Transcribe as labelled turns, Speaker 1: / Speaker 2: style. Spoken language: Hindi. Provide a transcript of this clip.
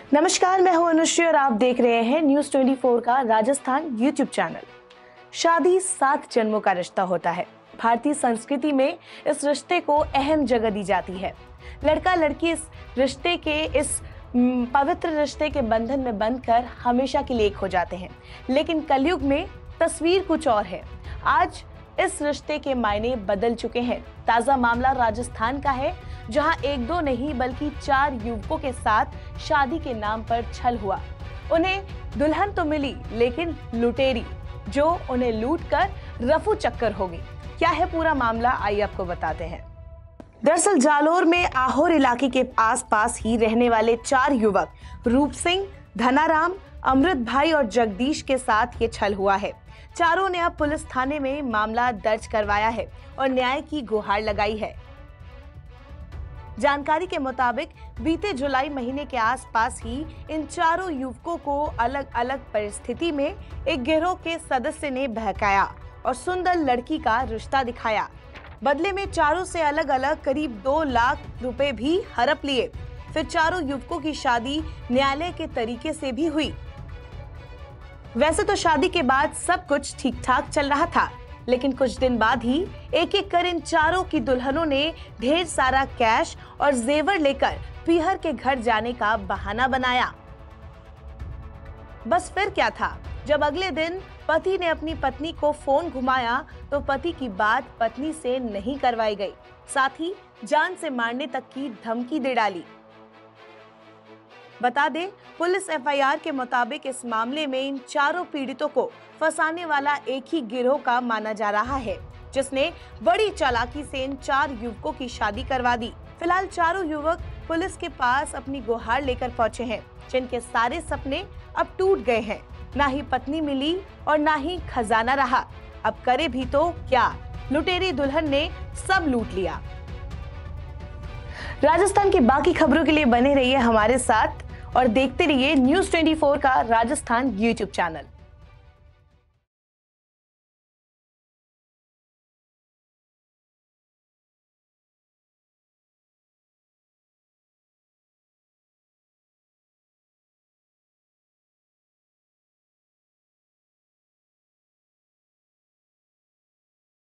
Speaker 1: नमस्कार, मैं हूं अनुश्री और आप देख रहे हैं न्यूज़ 24 का राजस्थान यूट्यूब चैनल। शादी 7 जन्मों का रिश्ता होता है। भारतीय संस्कृति में इस रिश्ते को अहम जगह दी जाती है। लड़का लड़की इस रिश्ते के पवित्र रिश्ते के बंधन में बंधकर हमेशा के लिए एक हो जाते हैं। लेकिन कलयुग में तस्वीर कुछ और है। आज इस रिश्ते के मायने बदल चुके हैं। ताजा मामला राजस्थान का है, जहां एक दो नहीं बल्कि 4 युवकों के साथ शादी के नाम पर छल हुआ। उन्हें दुल्हन तो मिली, लेकिन लुटेरी जो उन्हें लूटकर रफू चक्कर हो गई। क्या है पूरा मामला, आइए आपको बताते हैं। दरअसल जालोर में आहोर इलाके के आसपास ही रहने वाले 4 युवक रूप सिंह, धनाराम, अमृत भाई और जगदीश के साथ ये छल हुआ है। चारों ने अब पुलिस थाने में मामला दर्ज करवाया है और न्याय की गुहार लगाई है। जानकारी के मुताबिक बीते जुलाई महीने के आसपास ही इन चारों युवकों को अलग अलग परिस्थिति में एक गिरोह के सदस्य ने बहकाया और सुंदर लड़की का रिश्ता दिखाया। बदले में चारों से अलग अलग करीब 2 लाख रुपए भी हड़प लिए। फिर चारों युवकों की शादी न्यायालय के तरीके से भी हुई। वैसे तो शादी के बाद सब कुछ ठीक ठाक चल रहा था, लेकिन कुछ दिन बाद ही एक एक कर इन चारों की दुल्हनों ने ढेर सारा कैश और जेवर लेकर पीहर के घर जाने का बहाना बनाया। बस फिर क्या था, जब अगले दिन पति ने अपनी पत्नी को फोन घुमाया तो पति की बात पत्नी से नहीं करवाई गई, साथ ही जान से मारने तक की धमकी दे डाली। बता दें, पुलिस एफआईआर के मुताबिक इस मामले में इन चारों पीड़ितों को फंसाने वाला एक ही गिरोह का माना जा रहा है, जिसने बड़ी चालाकी से इन 4 युवकों की शादी करवा दी। फिलहाल चारों युवक पुलिस के पास अपनी गुहार लेकर पहुंचे हैं, जिनके सारे सपने अब टूट गए हैं। ना ही पत्नी मिली और ना ही खजाना रहा। अब करे भी तो क्या, लुटेरी दुल्हन ने सब लूट लिया। राजस्थान की बाकी खबरों के लिए बने रहिए हमारे साथ और देखते रहिए न्यूज़ 24 का राजस्थान यूट्यूब चैनल।